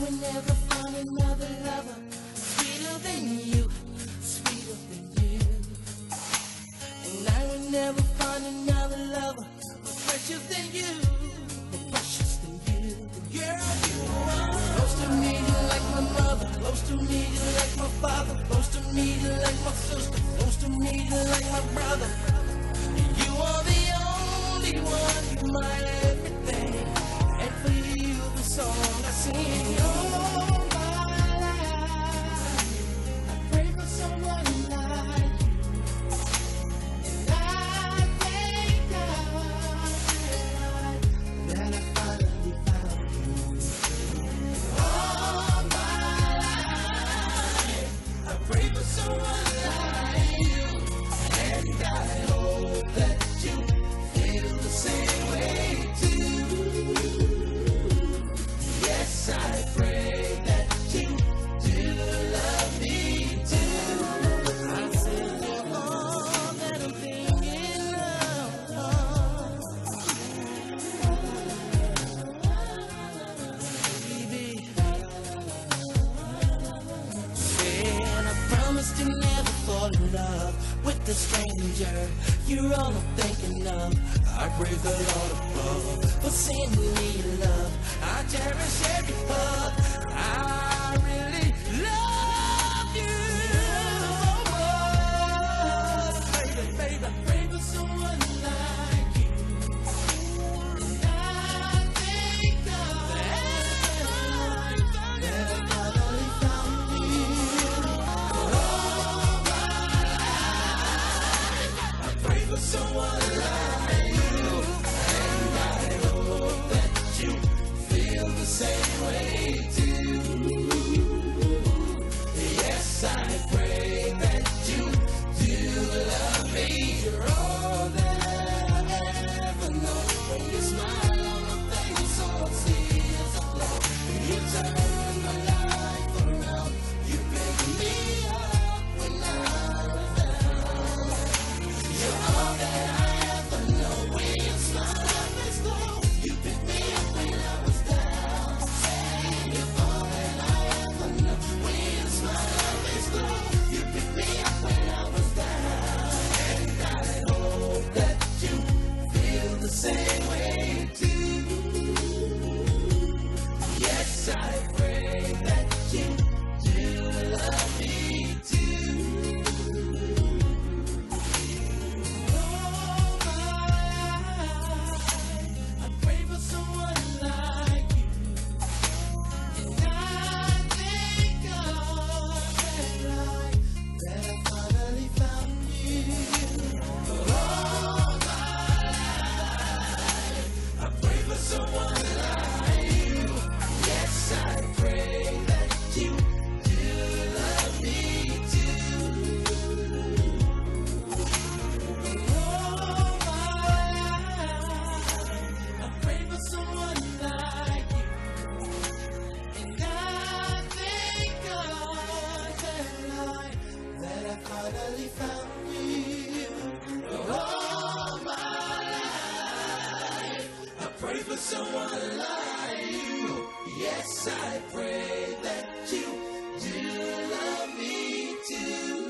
will never find another lover sweeter than you, sweeter than you. And I will never find another lover more precious than you, more precious than you. Girl, you are close to me, you're like my mother. Close to me, you're like my father. Close to me, you're like my sister. Close to me, you're like my brother. You are the only one, you're my everything. And for you, the song I sing. All my life, I pray for someone like you. And I thank God that I finally found you. All my life, I pray for someone like you. And I hope that you feel the same way too. Yes, I pray that you do love me too. I said you're all that I'm thinking of, baby. And I promise to never fall in love with a stranger. You're all I'm thinking of. I praise the Lord above for sending me love. I cherish every hug. I really love you so much. Baby, baby, I pray for someone like you. And I thank God that I finally found you. All my life, I pray for someone like you. And I hope that you feel the same way too. Yes, I pray that you do love me. You're all that I ever know. When you smile on my face, so tears of love. You turn my life around. You pick me up when I was down. You're all that I ever know. When you smile on my face, you pick me up when I was down. You're all that I ever know. When you smile on my face, you pick me up when I was down. And I hope that you feel the same way too. Yes, I pray that you do love me too. All my life, I pray for someone like you. And I thank God that I finally found you. All my life, I pray for someone like you. Yes, I pray that you do love me too. All my life, I pray for someone like you. And I thank God that I finally found you. All my life, I pray for someone like you. Yes, I pray that you do love me too.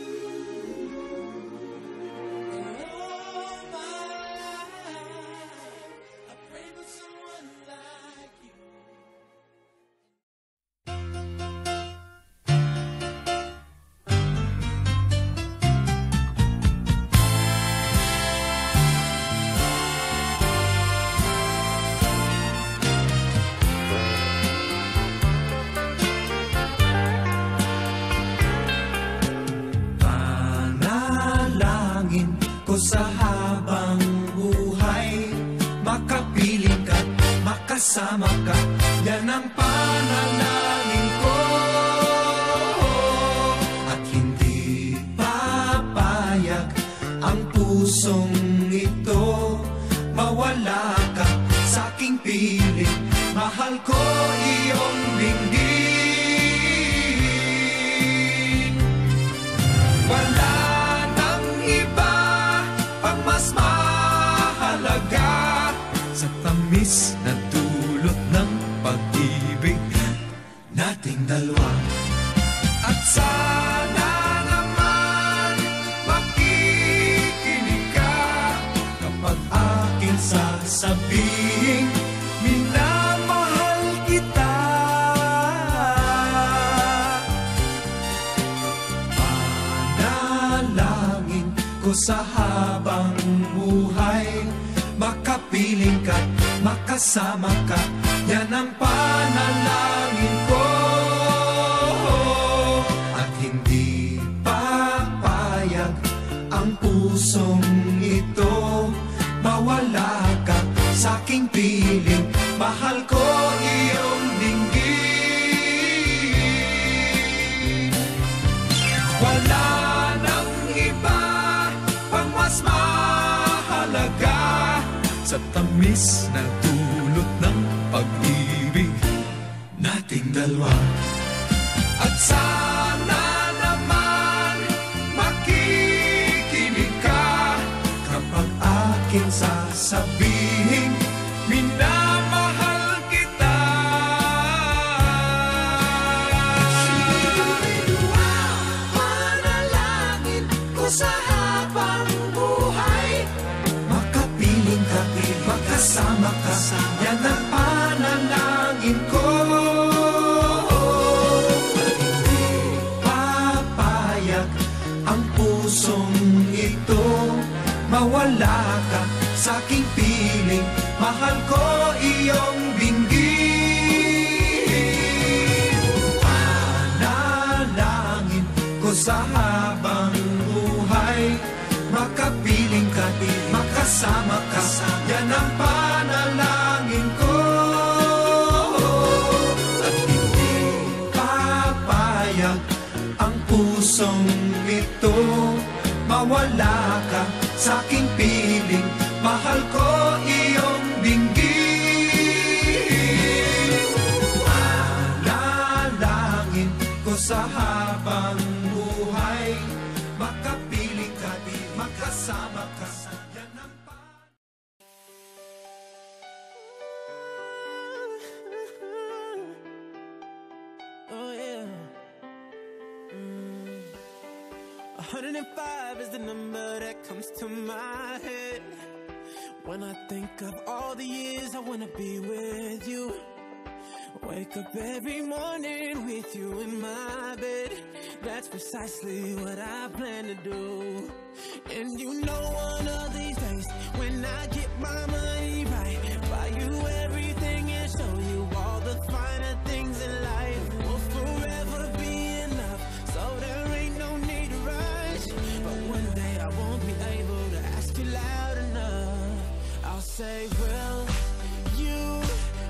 All my life, I pray for someone like you. Panalangin ko sa habang buhay, makapiling ka, makasama ka, yan ang panalangin ko. At hindi papayag ang pusong ito, mawala ka sa aking piling, mahal ko iyong dinggin. Wala nang iba pang mas mahalaga sa tamis na dulot ng pag-ibig. nating dalawa. At sana naman makikinig ka kapag aking sasabihin minamahal kita. Panalangin ko sa habang buhay, makapiling ka't makasama ka, yan ang panalangin ko. At hindi papayag ang pusong ito, mawala ka sa'king piling, mahal ko iyong dinggin. Wala nang iba pang mas mahalaga sa tamis na dulot ng pag-ibig nating dalawa. At sana naman makikinig ka kapag aking sasabihin minamahal kita. Panalangin ko sa habang buhay, makapiling ka, makasama ka, yan ang panalangin ko. Hindi papayag ang pusong ito, mawala ka sa'king piling, mahal ko iyong dinggin. Panalangin ko sa habang buhay, makapiling ka, makasama ka, yan ang panalangin ko. At hindi papayag ang pusong ito, mawala ka sa'king piling, mahal ko iyong dinggin. Panalangin ko sa habang buhay, makapiling ka, makasama ka, yan ang Oh yeah. 105 is the number that comes to my head when I think of all the years I wanna be with you. Wake up every morning with you in my bed. That's precisely what I plan to do. And you know one of these days, when I get my money right, buy you everything and show you all the finer things in life. Will forever be enough, so there ain't no need to rush. But one day I won't be able to ask you loud enough. I'll say, will you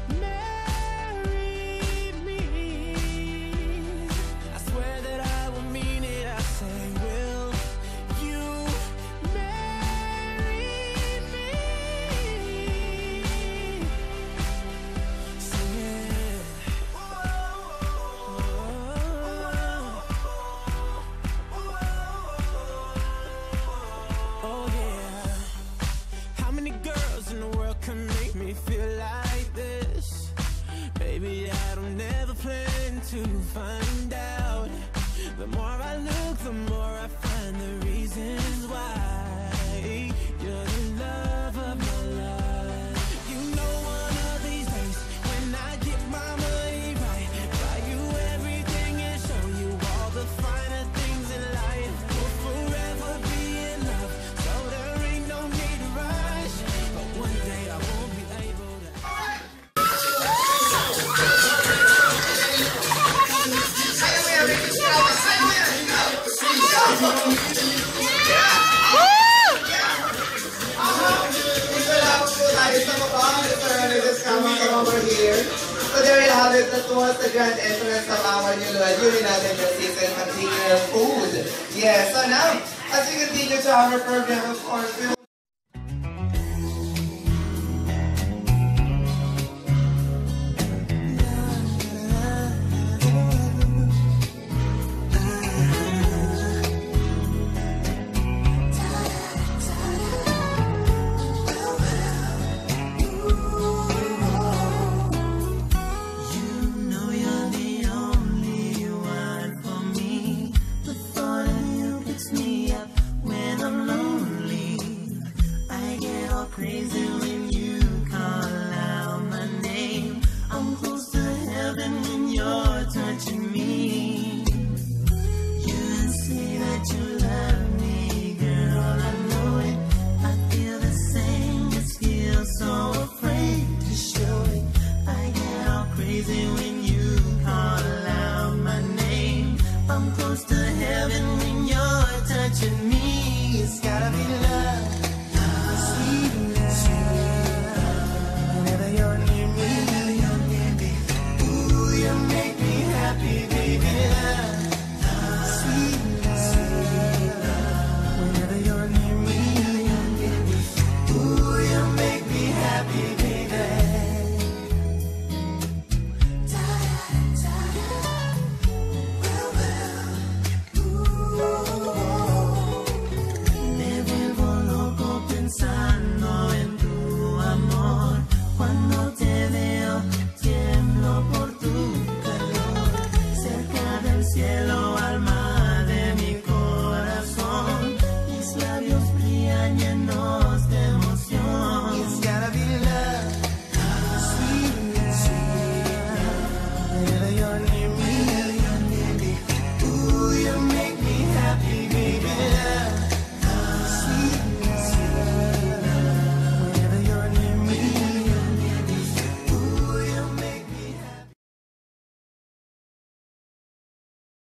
marry me? I swear that I will mean it. I say, will you marry me? Sing it. Oh yeah. How many girls in the world can make me feel like this? Baby, I don't ever plan to find out. The more I look, the more I find the reasons why you're the love of my life. You know one of these days, when I get my money right, buy you everything and show you all the finer things in life. Will forever be enough, so there ain't no need to rush. But one day I won't be able to. Over here. So there you have it. That was the grand entrance of our new United Season Particular Food. Yes, so now, as we continue to our program, of course, we You know you're the only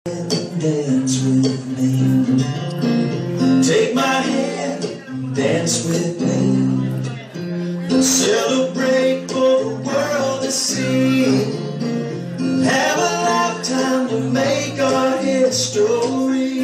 Dance with me. Take my hand, dance with me. Let's celebrate for the world to see. Have a lifetime to make our history.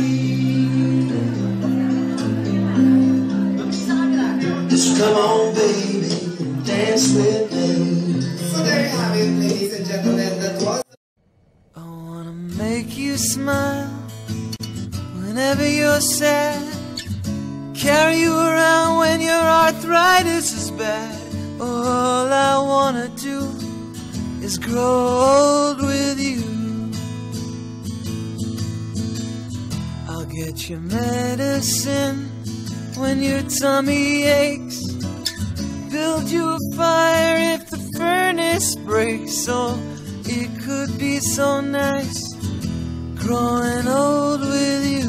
Just come on, baby, dance with me. So there you have it, ladies and gentlemen. That was I wanna make you smile whenever you're sad. Carry you around when your arthritis is bad. All I wanna do is grow old with you. I'll get you medicine when your tummy aches. Build you a fire if the furnace breaks. Oh, it could be so nice growing old with you.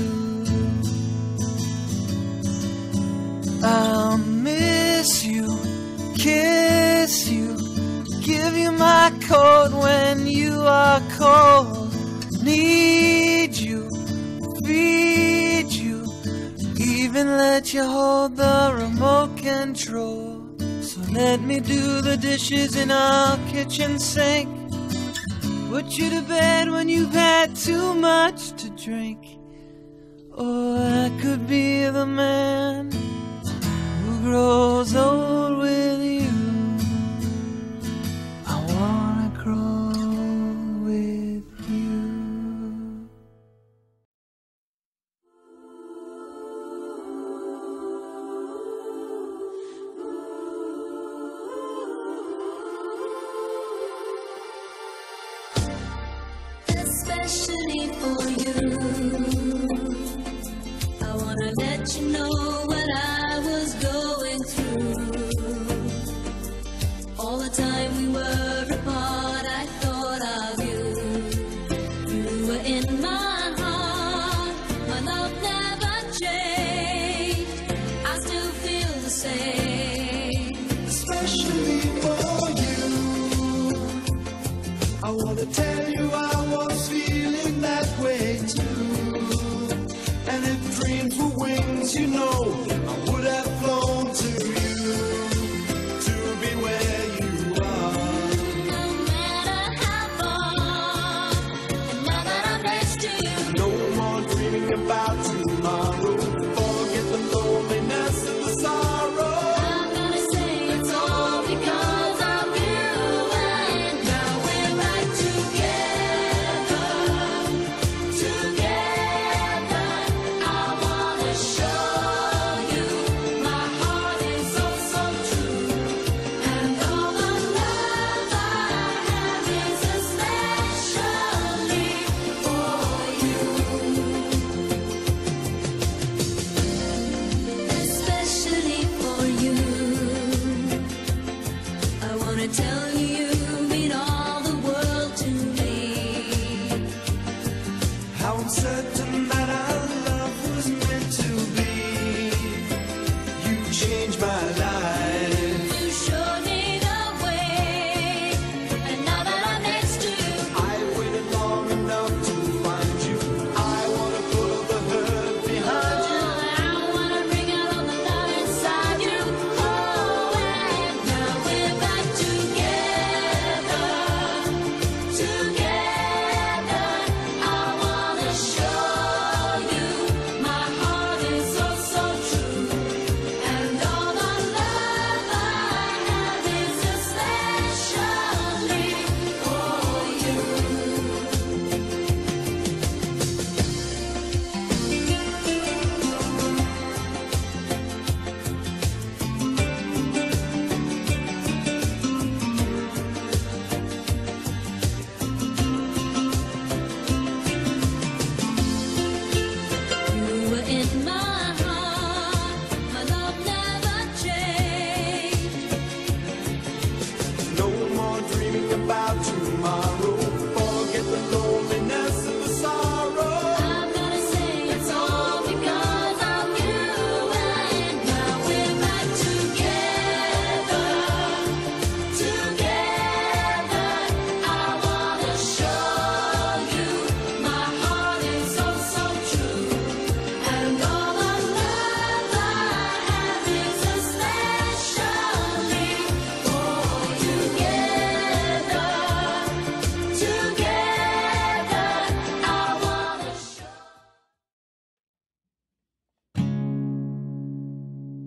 I'll miss you, kiss you, give you my coat when you are cold. Need you, feed you, even let you hold the remote control. So let me do the dishes in our kitchen sink. Put you to bed when you've had too much to drink. Or I could be the man who grows old with you. I wanna grow with you. Especially for you, I wanna let you know what I was going through. All the time we were apart, I thought of you. You were in my heart, my love never changed. I still feel the same. Especially for you, I wanna tell you I was feeling that way too. And if dreams were wings, you know, I would have flown to you, to be where you are. No matter how far, and now that I'm next to you, No more dreaming about tomorrow. Forget the loneliness and the sorrow. I'm gonna say it's all because of you. And now we're right together, together. I wanna show you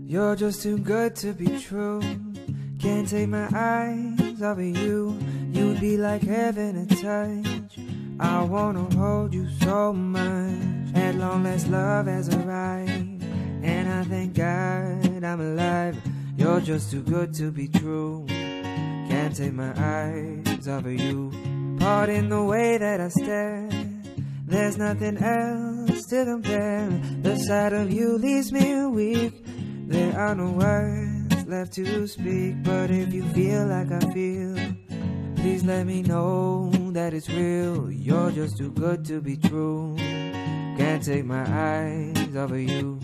You're just too good to be true. Can't take my eyes off of you. You'd be like heaven to touch. I wanna hold you so much. At long last love has arrived, and I thank God I'm alive. You're just too good to be true. Can't take my eyes off of you. Pardon the way that I stare. There's nothing else to compare. The sight of you leaves me weak. There are no words left to speak. But if you feel like I feel, please let me know that it's real. You're just too good to be true. Can't take my eyes off of you.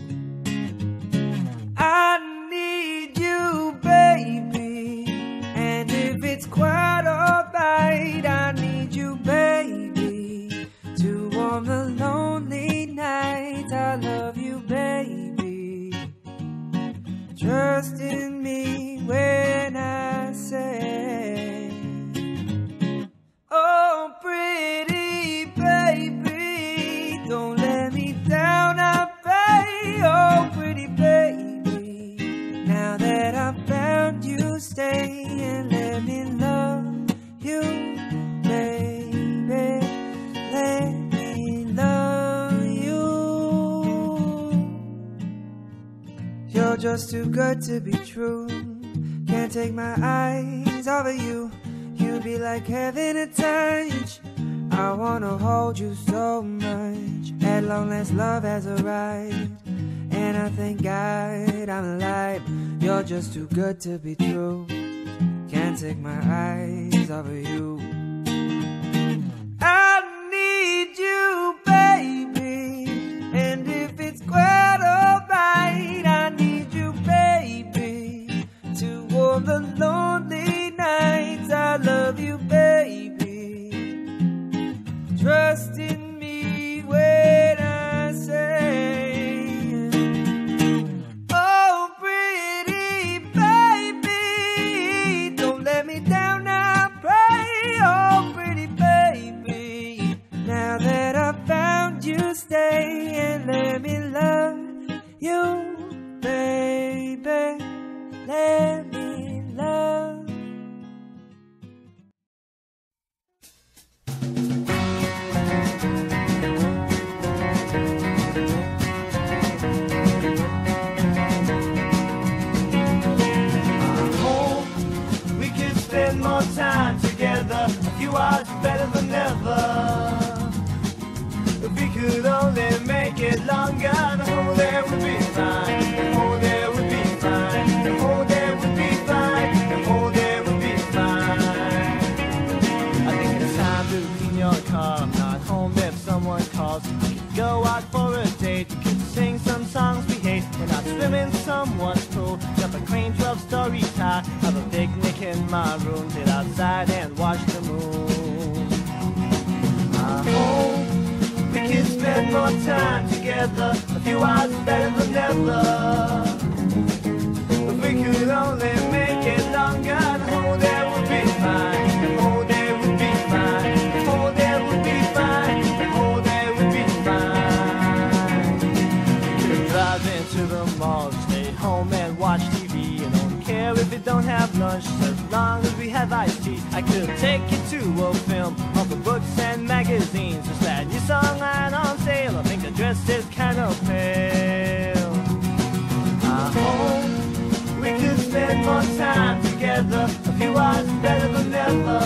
I need you, baby. And if it's quite alright, I need you, baby, to warm the lonely nights. I love you, baby. Trust in me when I say, oh, pretty baby, don't let me down, I pray. Oh, pretty baby, now that I found you, stay and let me love you, baby. Let me love you. You're just too good to be true. Can't take my eyes off of you. You'd be like heaven to touch. I wanna hold you so much. At long last love has arrived, and I thank God I'm alive. You're just too good to be true. Can't take my eyes off of you. I need you, baby. And if it's quite alright, I need you, baby, to warm the lonely nights. I love you, baby. Trust in me when I say, oh, pretty baby, don't let me down, I pray. Oh, pretty baby, now that I found you, stay and let me love you, baby. Let me love. Spend more time together. A few hours better than ever. If we could only make it longer, the whole day would be fine. The whole day would be fine. The whole day would be fine. The whole day would be fine. I think it's time to clean your car. I'm not home if someone calls. We could go out for a date. We could sing some songs we hate. We're not swimming someone's pool. Jump a crane 12-story tower. Have a picnic in my room. Sit outside and watch the moon. I hope we can spend more time together. A few hours better than ever. If we could only make it longer, the whole day would be fine. The whole day would be fine. The whole day would be fine. The whole day would be fine. We could drive into the mall, stay home and watch TV. And don't care if we don't have lunch, as long as we have iced tea. I could take you to a film, all the books and magazines. Just that new song line on sale. I think the dress is kind of pale. I hope we could spend more time together. A few hours better than ever.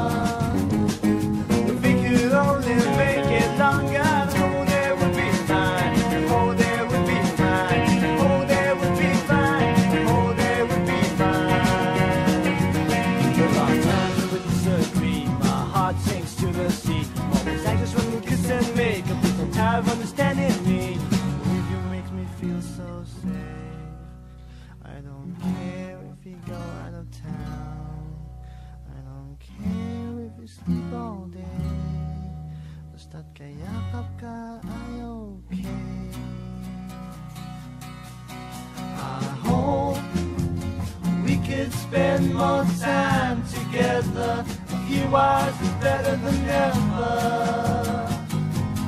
If we could only make it longer, the whole day would be fine. The whole day would be fine. The whole day would be fine. The whole day would be fine. There are times we would disagree. My heart sinks to the sea. Always anxious when you kiss and make a people tired of understanding me. With you makes me feel so safe. I don't care if you go out of town. I don't care if you sleep all day. Basta't kayakap ka, ay okay. I hope we could spend more time together. A few hours is better than ever.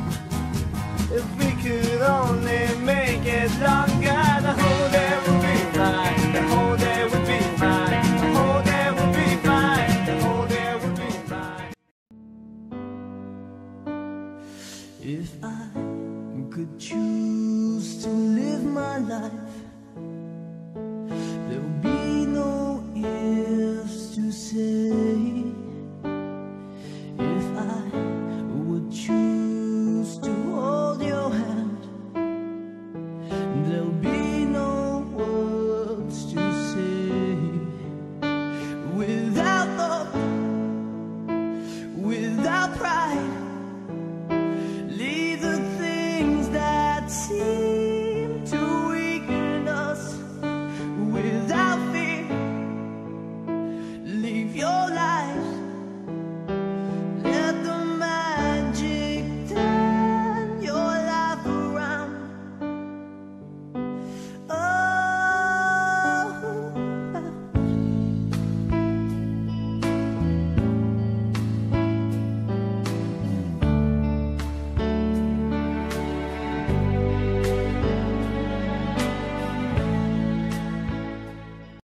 If we could only make it longer, the whole day would be If I could choose to live my life